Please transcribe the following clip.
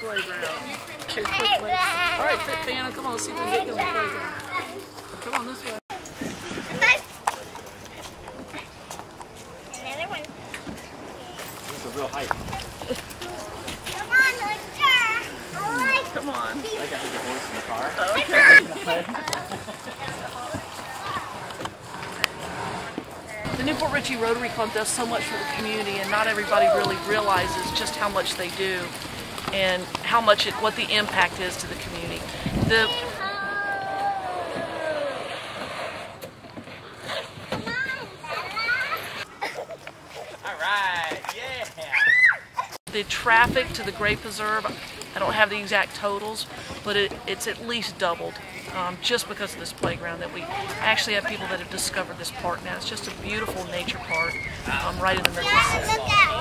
playground. Okay, quickly. All right, Fana, come on, let's see if we can get you on the playground. Come on this way. Another one. This is a real height. Come on, let's Come on. I got the horse in the car. Okay. The new Port Richey Rotary Club does so much for the community, and not everybody really realizes just how much they do and how much what the impact is to the community. All right, yeah. The traffic to the Great Preserve, I don't have the exact totals, but it's at least doubled just because of this playground. That we actually have people that have discovered this park now. It's just a beautiful nature park right in the middle of the city.